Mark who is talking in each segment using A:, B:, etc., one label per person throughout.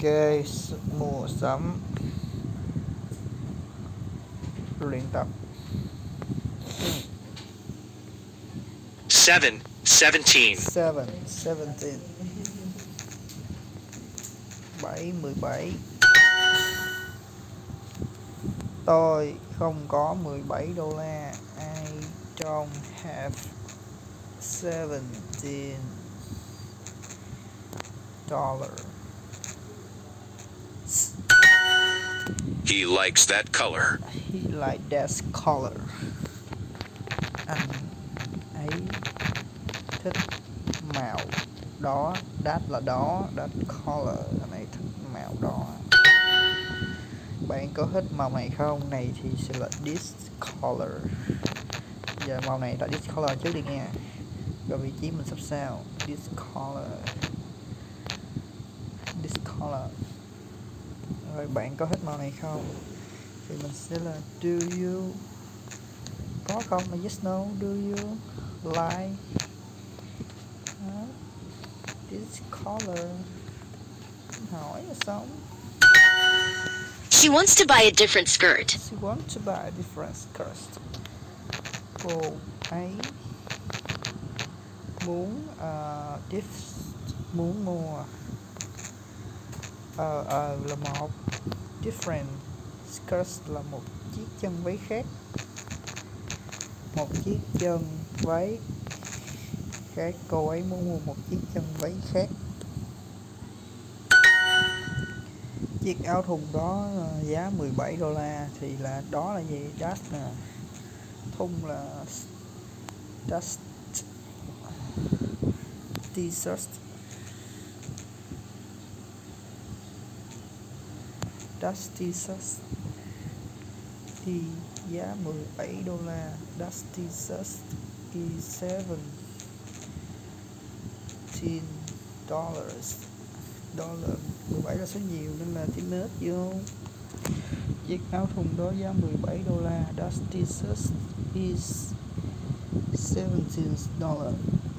A: mua sắm luyện tập.
B: 17.
A: 17. Tôi không có 17 đô la. I don't have 17 dollars.
B: He likes that color.
A: He like that color. Anh ấy thích màu đó. That là đó. That color. Anh ấy thích màu đó. Bạn có thích màu này không? Này thì sẽ là this color. Giờ màu này là this color trước đi nha. Rồi vị trí mình sắp sao. This color. This color. Rồi bạn có thích màu này không? Thì mình sẽ là do you. Có không là yes no. Do you like this color? Hỏi là xong.
C: She wants to buy a different skirt.
A: She wants to buy a different skirt. Cô ấy muốn muốn mua là một different skirt là một chiếc chân váy khác. Một chiếc chân váy khác. Cô ấy muốn mua một chiếc chân váy khác. Chiếc áo thun đó giá 17 đô la thì là đó là gì? That nè. Thun là that t-shirt. That t-shirt thì giá 17 đô la. That t-shirt is 17 dollars. 17 là số nhiều nên là tím nết vô. Chiếc áo thun đó giá 17 đô la. That t-shirt is 17 dollars.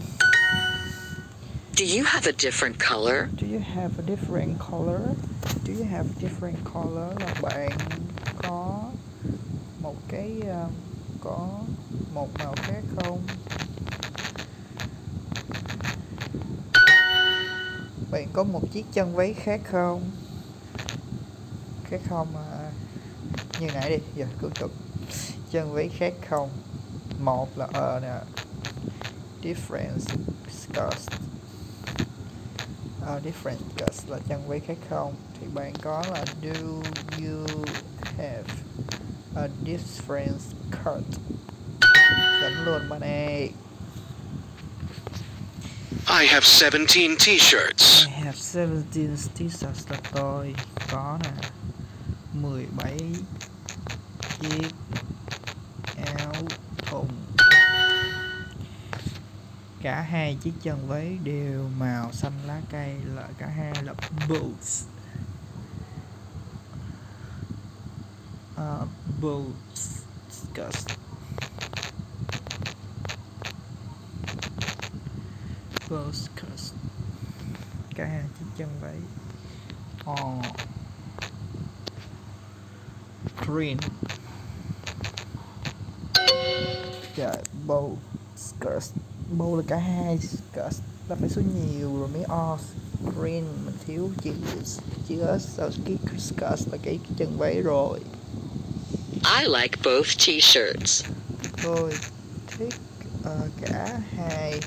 C: Do you have a different color?
A: Do you have a different color? Do you have a different color là bạn có một cái có một màu khác không? Bạn có một chiếc chân váy khác không? Khác không mà như nãy đi, giờ cứ tục chân váy khác không? Một là nè, different skirt. Different skirt là chân váy khác không? Thì bạn có là do you have a different skirt? Chỉnh luôn bạn ơi.
B: I have 17 t-shirts.
A: I have 17 t-shirts là tôi có nè 17 chiếc áo thun. Cả hai chiếc chân váy đều màu xanh lá cây, là cả hai là boots. Boots skirt. Boots skirt. Cả hai chiếc chân váy. Green. Trời, bow skirt. Bow là cả hai, skirt là phải số nhiều rồi mới green mình thiếu chữ sao cái skirt là cái chân váy rồi.
C: I like both t-shirts.
A: Tôi thích cả hai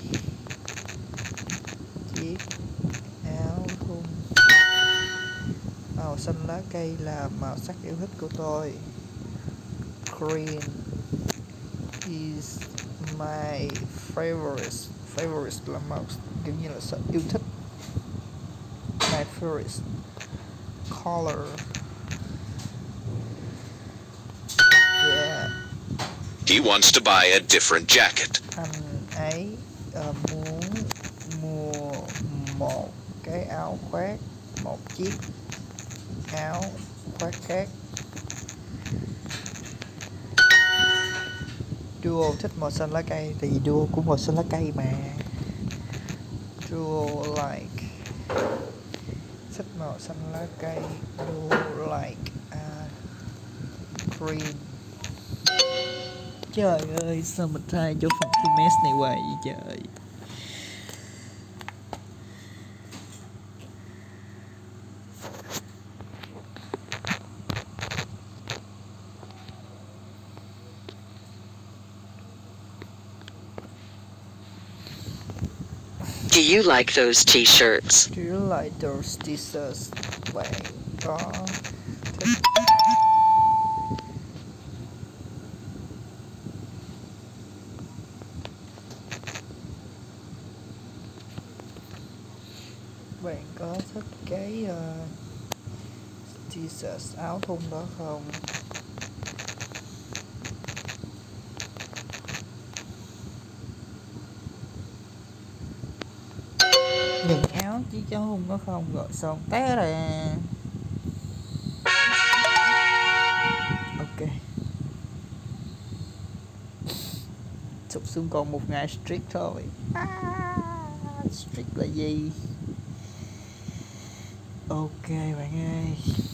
A: chiếc áo thun. Màu xanh lá cây là màu sắc yêu thích của tôi. Green is my favorite. Favorite là màu kiểu như là sự yêu thích. My favorite color. Yeah.
B: He wants to buy a different jacket.
A: Anh ấy muốn mua một cái áo khoác, một chiếc áo khoác khác. Duo thích màu xanh lá cây, tại vì Duo cũng màu xanh lá cây mà. Duo like thích Màu xanh lá cây. Do like a green. Trời ơi, sao mình thay cho phần thi mess này hoài vậy trời.
C: Do you like those t-shirts?
A: Do you like those t-shirts? Bạn có thích bạn có thích cái t-shirt áo thun đó không? Những áo chiếc áo thun đó không? Gọi xong té ra. Ok. Sụp xuống còn một ngày streak thôi. Streak là gì? Ok bạn ơi.